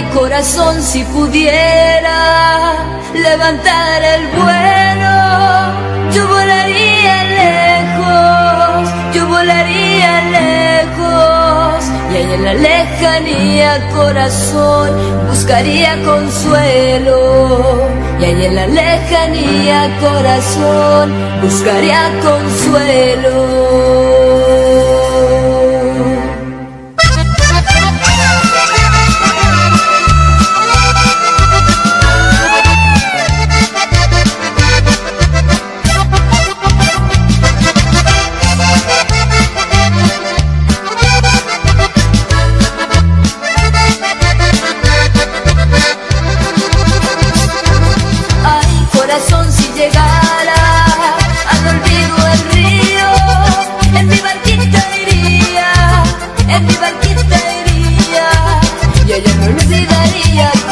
corazón, si pudiera levantar el vuelo, yo volaría lejos, yo volaría lejos. Y ahí en la lejanía, corazón, buscaría consuelo. Y ahí en la lejanía, corazón, buscaría consuelo. Si llegara al olvido el río, en mi barquita iría, en mi barquita iría, y ella me olvidaría.